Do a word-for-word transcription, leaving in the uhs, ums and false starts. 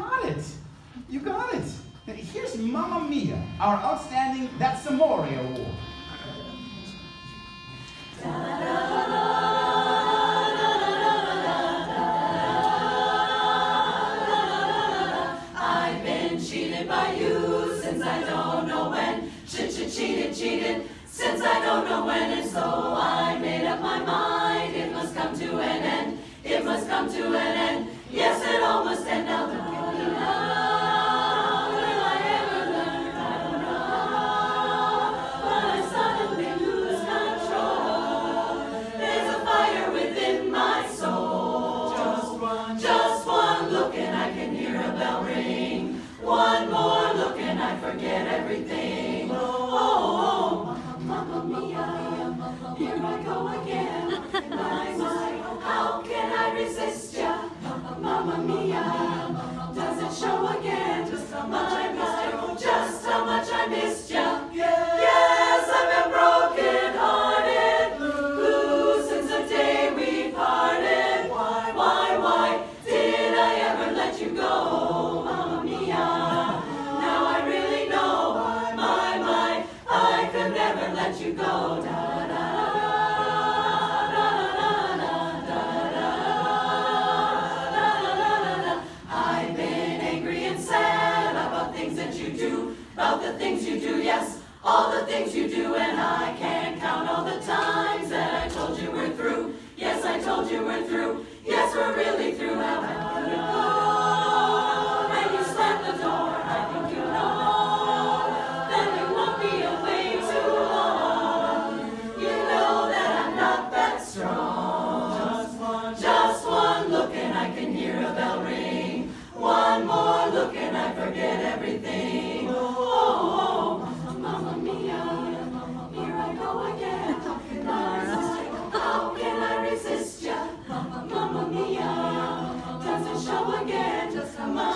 got it. You got it. Here's Mamma Mia, our outstanding That's Amore award. I've been cheated by you since I don't know when. Ch-ch-cheated, cheated, since I don't know when. And so I made up my mind, it must come to an end. It must come to an end. Yes, it all must end now. Don't give me now. Will I ever learn? I don't know. But I suddenly lose control. There's a fire within my soul. Just one, just one look and I can hear a bell ring. One more look and I forget everything. Oh, oh, oh, Mamma Mia, here I go again. My, my, how can I resist ya? Mamma Mia, does it show again? Just how much I missed you. Just how much I missed ya. Yes, I've been broken hearted. Blue since the day we parted. Why, why, why did I ever let you go? Mamma Mia, now I really know. My, my, I could never let you go. Da, da, about the things you do, yes, all the things you do, and I can't count all the times that I told you we're through. Yes, I told you we're through. Yes, we're really through. How I let you go, and you slammed the door. I think you know that you won't be away too long. You know that I'm not that strong. Just one, just one look, and I can hear a bell ring. One more look, and I forget everything. How can I resist ya? Mamma Mia, does it show again? Just how much